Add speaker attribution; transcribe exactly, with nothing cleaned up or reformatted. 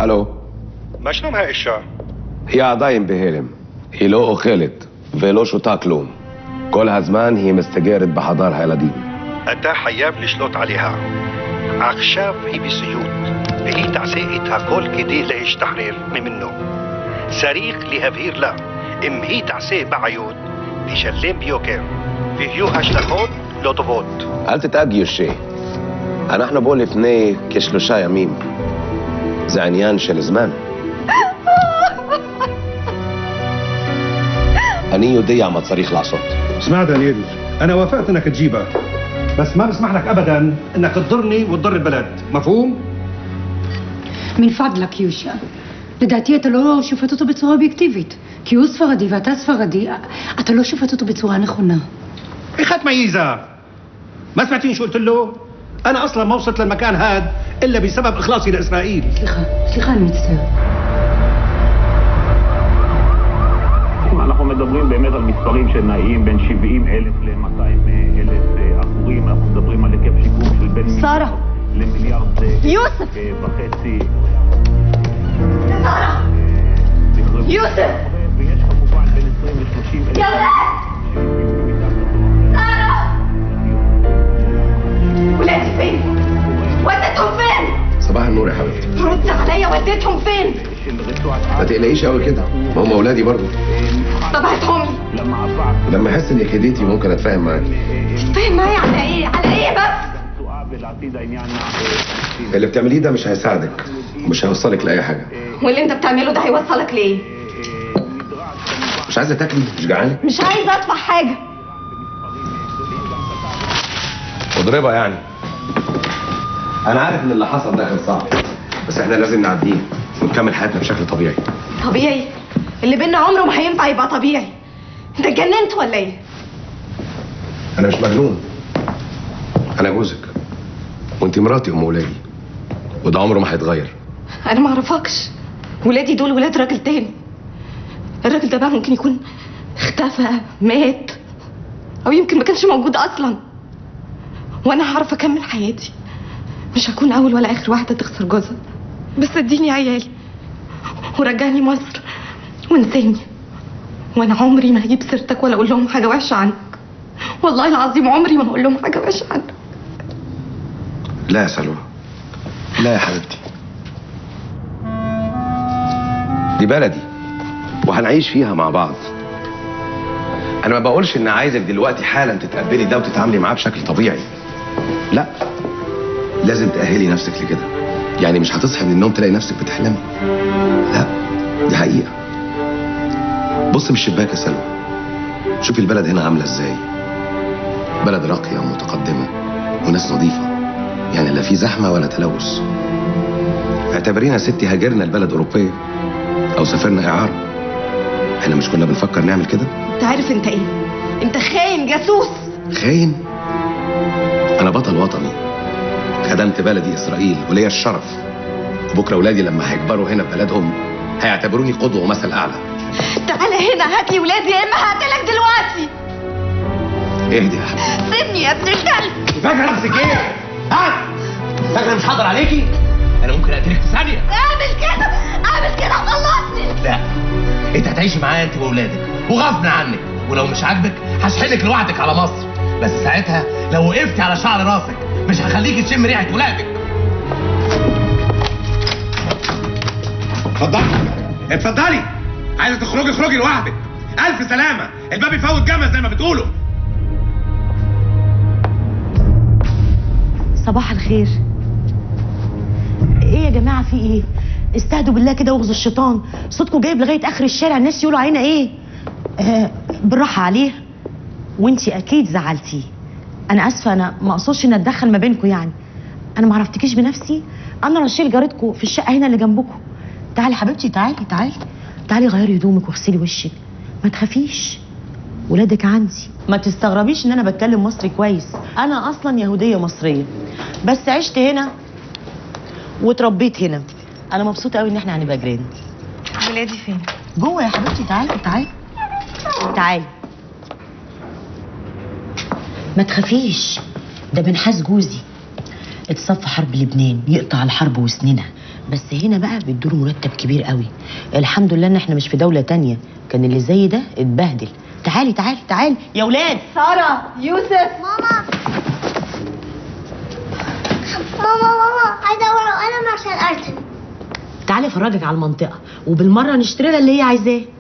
Speaker 1: الو.
Speaker 2: מה שלום האישה?
Speaker 1: היא עדיין בהלם. היא לא אוכלת ולא שותה כלום. כל הזמן היא מסתגרת בחדר הילדים.
Speaker 2: אתה חייב לשלוט עליה. עכשיו היא בסיוט, והיא תעשה את הכל כדי להשתחרר ממנו. צריך להבהיר לה, אם היא תעשה בעיות, תשלם ביוקר, ויהיו השלכות לא טובות.
Speaker 1: אל תתאג יושי. אנחנו בו לפני כשלושה ימים. זה עניין של זמן. אני יודע מה צריך לעשות.
Speaker 2: اسمع دانييل، أنا وافقت إنك تجيبها، بس ما بسمح لك أبداً إنك تضرني وتضر البلد، مفهوم؟
Speaker 3: من فضلك يوشا، לדעתי אתה לא שופט אותו בצורה אובייקטיבית, כי הוא ספרדי ואתה ספרדי, אתה לא שופט אותו בצורה נכונה.
Speaker 2: اخت ميزة، ما سمعتين شو قلت له؟ أنا أصلاً ما وصلت للمكان هاد إلا بسبب إخلاصي لإسرائيل.
Speaker 3: סליחה, סליחה, אני מצטערת.
Speaker 4: אנחנו מדברים באמת על מספרים שנעים בין שבעים אלף ל-מאתיים אלף עקורים. אנחנו מדברים על היקף שיקום של בין
Speaker 3: שרה
Speaker 4: למיליארד
Speaker 3: יוסף
Speaker 4: וחצי.
Speaker 3: שרה יוסף
Speaker 4: ויש כמובן בין עשרים ל-שלושים אלף.
Speaker 3: שרה ولادي فين؟ وديتهم فين؟
Speaker 1: صباح النور يا حبيبتي.
Speaker 3: رد عليا، وديتهم فين؟
Speaker 1: ما تقلقيش قوي كده، ما هم اولادي برضه.
Speaker 3: طبعتهم
Speaker 1: لما احس انك هديتي ممكن اتفاهم معاك.
Speaker 3: تتفاهم معايا على ايه؟ على ايه بس؟
Speaker 1: اللي بتعمليه ده مش هيساعدك، مش هيوصلك لاي حاجه.
Speaker 3: واللي انت بتعمله ده هيوصلك ليه؟
Speaker 1: مش عايزه تاكلي؟ مش جعانه؟
Speaker 3: مش عايزه ادفع حاجه.
Speaker 1: مضربه يعني. انا عارف ان اللي حصل ده كان صعب، بس احنا لازم نعديه ونكمل حياتنا بشكل طبيعي.
Speaker 3: طبيعي؟ اللي بينا عمره ما هينفع يبقى طبيعي. انت اتجننت ولا ايه؟
Speaker 1: انا مش مجنون، انا جوزك وانت مراتي ام ولادي، وده عمره ما هيتغير.
Speaker 3: انا ما اعرفكش، ولادي دول ولاد راجل تاني. الراجل ده بقى ممكن يكون اختفى، مات، او يمكن ما كانش موجود اصلا، وانا هعرف اكمل حياتي. مش هكون اول ولا اخر واحده تخسر جوزها، بس اديني عيالي ورجعني مصر وانساني، وانا عمري ما هجيب سيرتك ولا اقول لهم حاجه وحشه عنك. والله العظيم عمري ما هقول لهم حاجه وحشه عنك.
Speaker 1: لا يا سلوى، لا يا حبيبتي، دي بلدي وهنعيش فيها مع بعض. انا ما بقولش ان عايزك دلوقتي حالا تتقبلي ده وتتعاملي معاه بشكل طبيعي، لا، لازم تأهلي نفسك لكده. يعني مش هتصحي من النوم تلاقي نفسك بتحلمي، لا، دي حقيقة. بص من الشباك يا سلوى، شوفي البلد هنا عاملة ازاي. بلد راقية ومتقدمة وناس نظيفة، يعني لا في زحمة ولا تلوث. اعتبرينا ستي هاجرنا لبلد أوروبية أو سافرنا إعارة. احنا مش كنا بنفكر نعمل كده؟
Speaker 3: انت عارف انت ايه؟ انت خاين جاسوس.
Speaker 1: خاين؟ أنا بطل وطني، خدمت بلدي إسرائيل وليا الشرف، وبكرة ولادي لما هيكبروا هنا في بلدهم هيعتبروني قدوة ومثل أعلى.
Speaker 3: تعالى هنا هات لي ولادي يا إما هقتلك دلوقتي.
Speaker 1: اهدي يا حبيبي.
Speaker 3: سيبني يا ابن الكلب.
Speaker 5: فاكرة نفسك إيه؟ ها؟ فاكرة مش هقدر عليكي؟ أنا ممكن أقتلك في ثانية.
Speaker 3: اعمل كده، اعمل كده خلصني.
Speaker 5: لا، أنت هتعيشي معايا أنت وولادك وغصب عنك، ولو مش عاجبك هشحنك لوحدك على مصر، بس ساعتها لو وقفتي على شعر راسك مش هخليكي تشم ريحة ولادك.
Speaker 6: اتفضلي اتفضلي، عايزه تخرجي اخرجي لوحدك. الف سلامه، الباب يفوت جمل زي ما بتقولوا.
Speaker 7: صباح الخير. ايه يا جماعه في ايه؟ استهدوا بالله كده واغزوا الشيطان، صوتكم جايب لغايه اخر الشارع، الناس يقولوا علينا ايه؟ آه بالراحه عليه، وانتي اكيد زعلتيه. انا اسفه، انا ما اقصدش ان اتدخل ما بينكم، يعني انا ما عرفتكيش بنفسي، انا رشيل جارتكم في الشقه هنا اللي جنبكم. تعالي حبيبتي، تعالي تعالي تعالي غيري هدومك واغسلي وشك، ما تخافيش، ولادك عندي. ما تستغربيش ان انا بتكلم مصري كويس، انا اصلا يهوديه مصريه بس عشت هنا واتربيت هنا. انا مبسوطه قوي ان احنا هنبقى جيران.
Speaker 3: ولادي فين؟
Speaker 7: جوه يا حبيبتي، تعالي تعالي تعالي. ما تخافيش، ده بنحاس جوزي، اتصف حرب لبنان يقطع الحرب وسنينها، بس هنا بقى بيدوا مرتب كبير قوي. الحمد لله ان احنا مش في دوله تانية، كان اللي زي ده اتبهدل. تعالي تعالي تعالي يا ولاد.
Speaker 3: ساره، يوسف.
Speaker 8: ماما ماما ماما عايزه ورقه وقلم عشان ارسم.
Speaker 7: تعالي افرجك على المنطقه وبالمره نشتري لها اللي هي عايزاه.